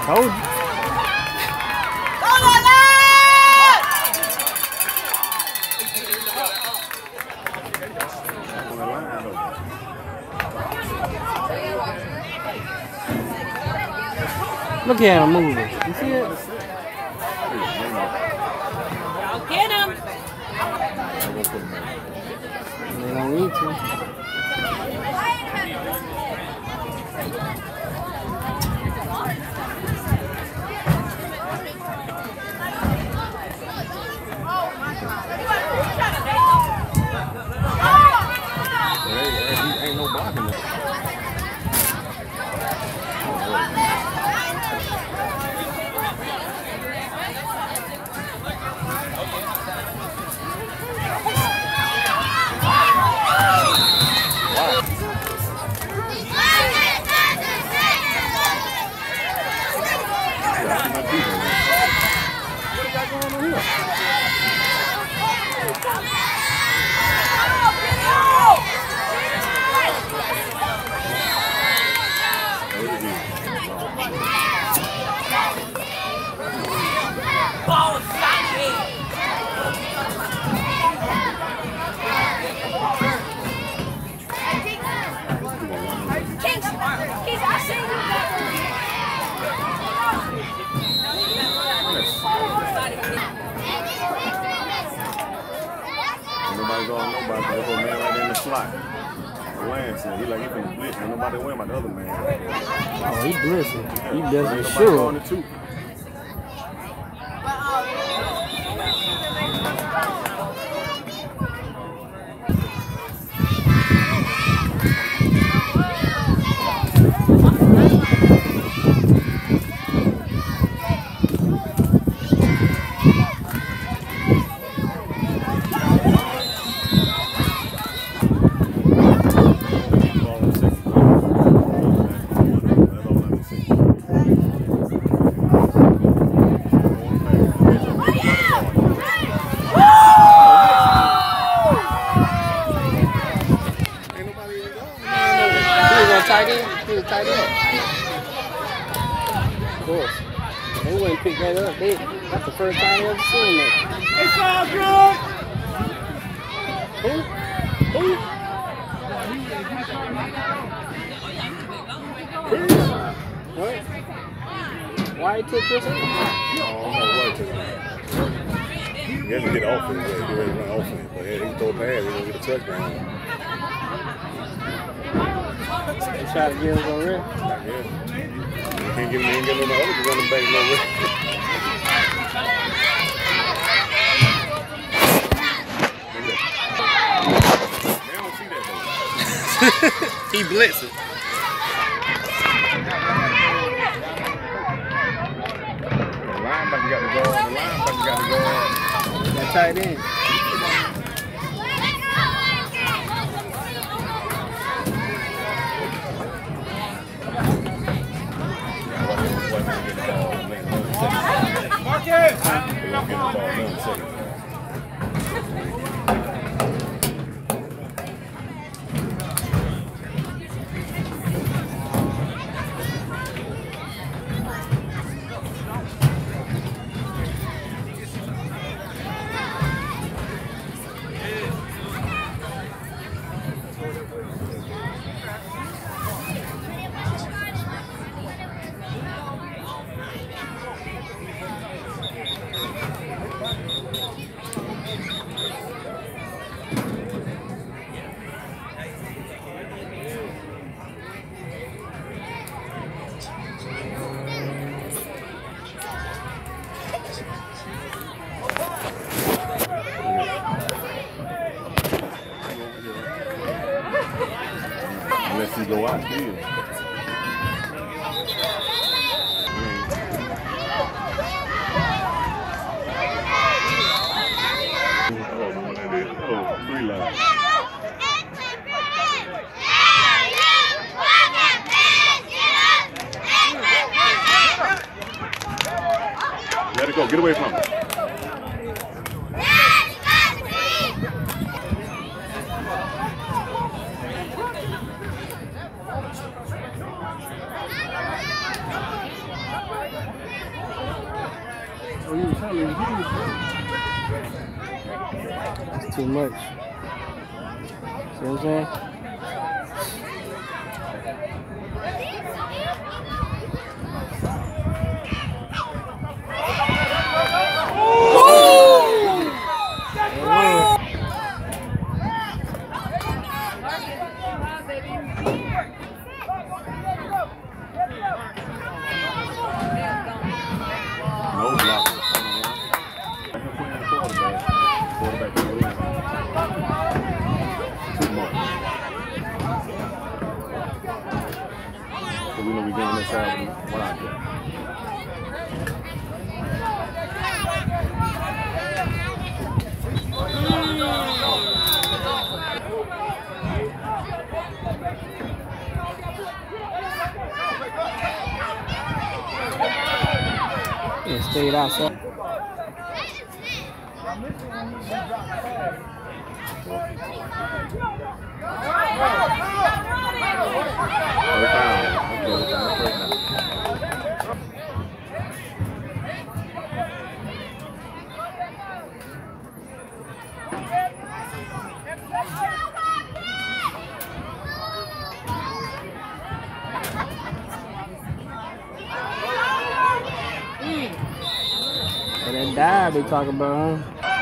Told you. Look at him moving. You see it? I'll get him. They don't need to. Ain't no blocking it. Nobody's on nobody. There's a man right there in the slot. Lance, he like he finna blitz. Ain't nobody win about the other man. Oh, he blitzing. He blitzing sure. Tight end? He was tight end. Of course. They wouldn't pick that up. That's the first time I've ever seen that. It's all good! Who? What? Why he took this in? I don't know what he took it. He had to get off it. He ready to run off it. But he can throw a pass. He's going to get a touchdown. Try to get him on red. Yeah. You can't get him no other running back no red. They don't see that though. He blitzing. The linebacker got to go. That tight end. Unless he go out here. Oh, 3 lines. Let it go. Get away from him. you were telling me he was It's too much. See what I'm saying? Yeah, stayed outside. And that dive they talking about, huh?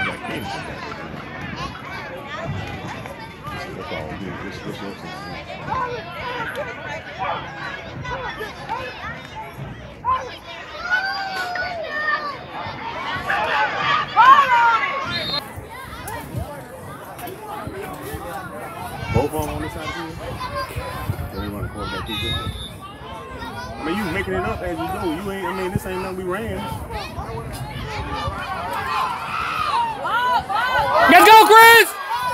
Both of them on this side of you? Then we run the quarterback keeper. I mean, you making it up as you go. You ain't. I mean, this ain't nothing we ran. Let's go, Chris!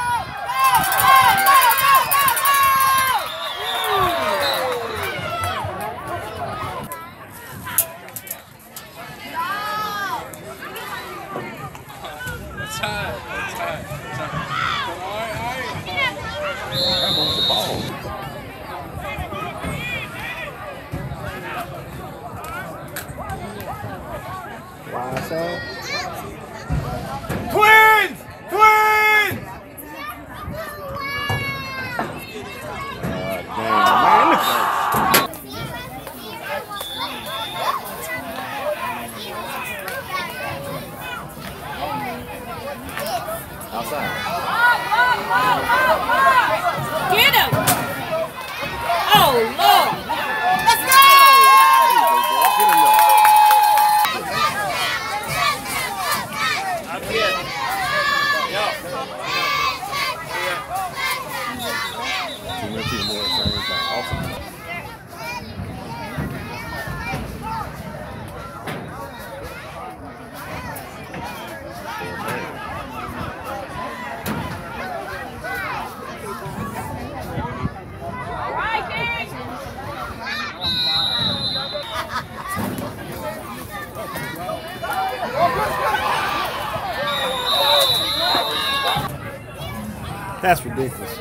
Twins! Twins! Outside. Get him! Oh, Lord! Let's go! That's ridiculous.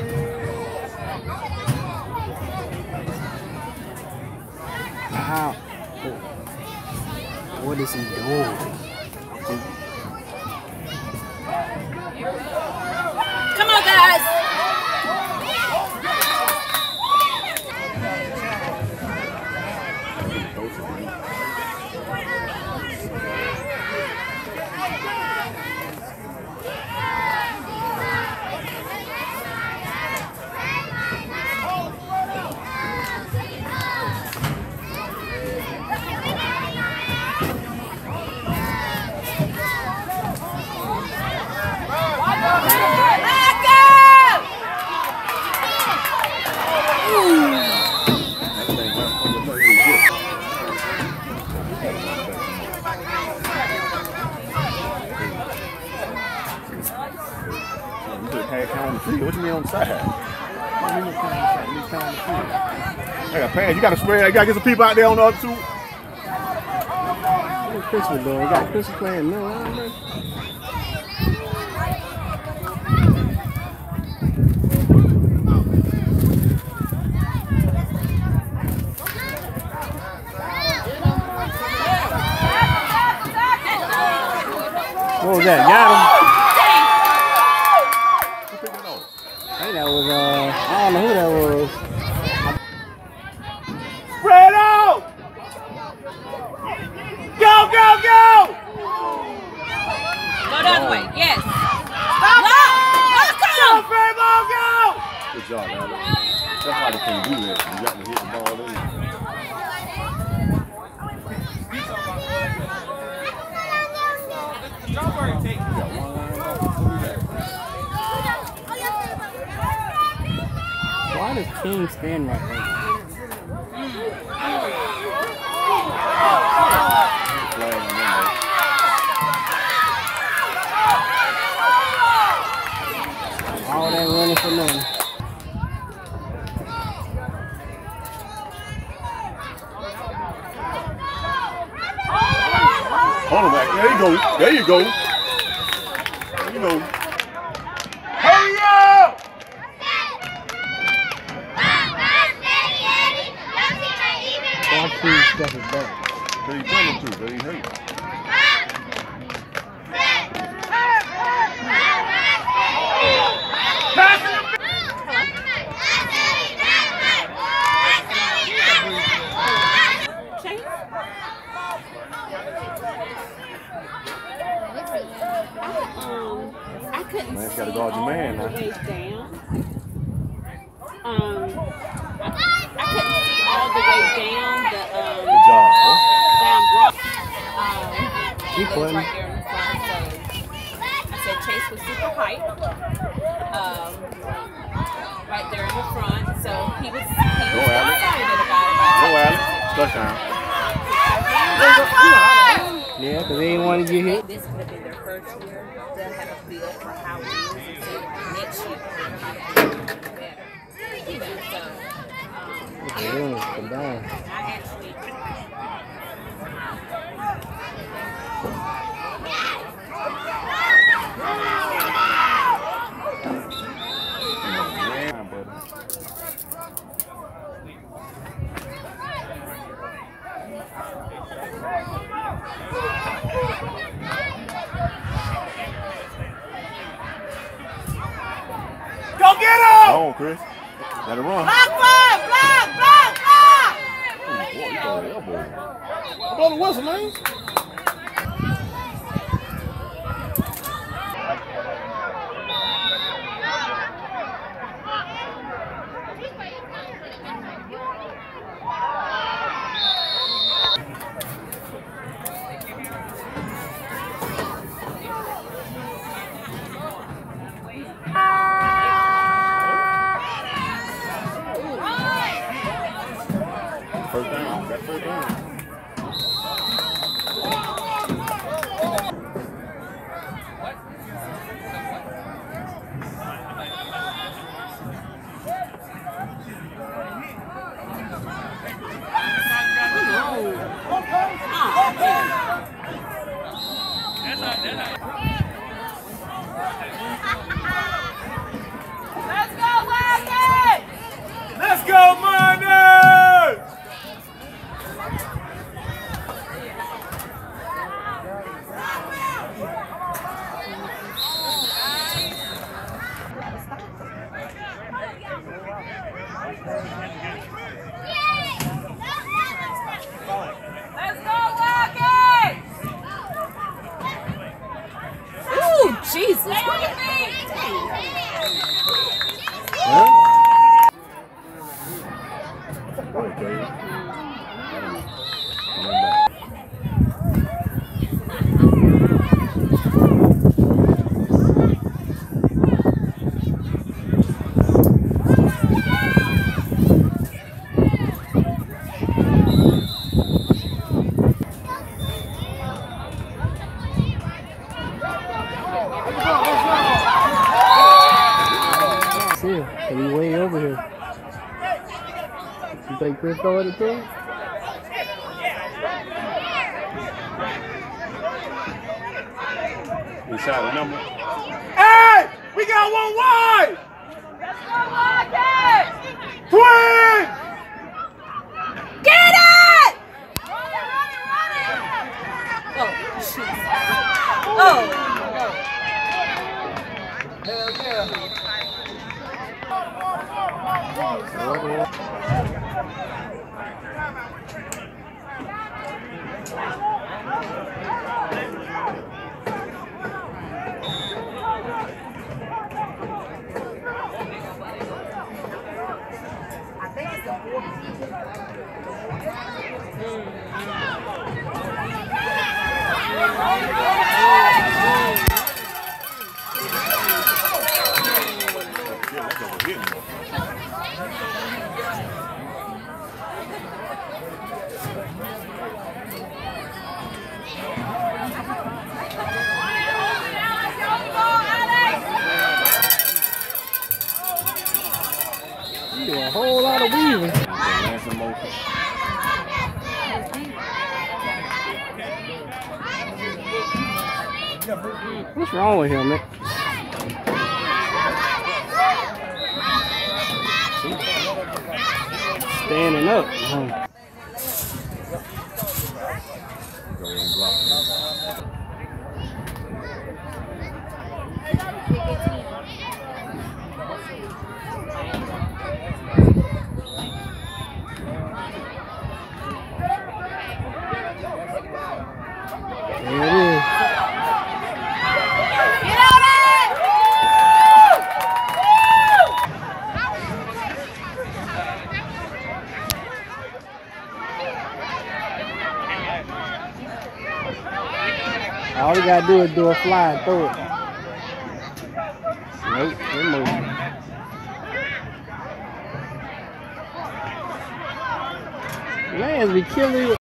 How? What is he doing? Come on, guys! What you mean on the side? I got pass. You got to spread. You got to get some people out there on the other two. What Christmas doing? Got Christmas playing no. was that? Got him. Who picked that off? I think that was, I don't know who that was. Spread out! Go, go, go! Go the other way. Yes. Stop! Lock Go, him. Famo, go! Good job, Alex. That's why they can't do that. You got to hit the ball in. Why does King stand right there? All that running for nothing. Hold on back. There you go. There you go. There you go. Hurry up! Watch who step it back. There you come to. There you hate. I couldn't Man, see gotta guard your all man, the huh? way down. I couldn't see all the way down the Good job. Huh? down block. He It was putting. right there in the front, so I said Chase was super hype. Right there in the front, so he was Go, Alex. excited about it. Go, Alex. Touchdown. Yeah, because they didn't want to get hit. This would have been their first year. They'll have a feel for how it is, and so next year how to do better. You know, so Yeah, come down. I actually. Man, buddy. Go get him! Go on, Chris. Gotta run. Block, block, block, block, block! Boy, you got an elbow. Blow the whistle, man. First down. Got first down. Let's go, Miners! Ooh, Jesus! What do you mean? Okay. See him. And he way over here. You think Chris throw it to him? Inside the number. Hey! We got one wide! Twins! Get it! Oh, jeez. Oh. You do a whole lot of weaving. What's wrong with him, man? Standing up. There it is. All you gotta do is do a fly and throw it. Nope, they're moving. Lands be killing you.